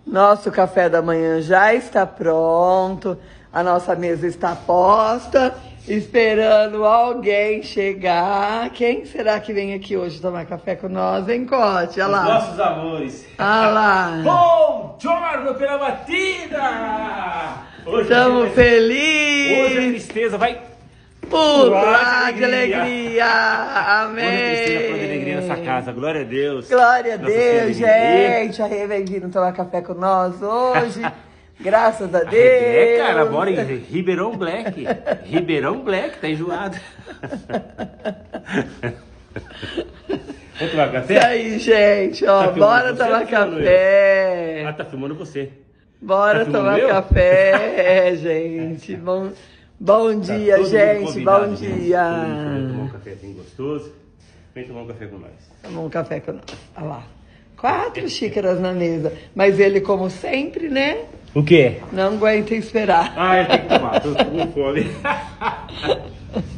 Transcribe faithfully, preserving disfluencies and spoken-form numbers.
Nosso café da manhã já está pronto. A nossa mesa está posta, esperando alguém chegar. Quem será que vem aqui hoje tomar café com nós, hein, Cote? Olha lá. Os nossos amores. Olha lá. Bom giorno pela mattina! Estamos felizes. Hoje a tristeza vai pular de alegria. Amém. Hoje a tristeza pula de alegria nessa casa. Glória a Deus. Glória a Nossa Deus, Senhora. gente. A Rê vem vindo tomar café com nós hoje. Graças a Deus. É, cara, bora em Ribeirão Black. Ribeirão Black, tá enjoado. Vamos tomar café? Isso aí, gente. Ó, Tá bora filmando tomar você, tá filmando café. Ah, tá filmando você. Bora Tá filmando tomar eu? café, gente. Bom, bom Tá dia, todo mundo gente. convidado, Bom gente. dia. Todo mundo vai tomar um cafezinho gostoso. Vem tomar um café com nós. Tomar um café com nós. Olha lá. Quatro xícaras na mesa. Mas ele, como sempre, né? O quê? Não aguenta esperar. Ah, eu tenho que tomar. Tô com fome.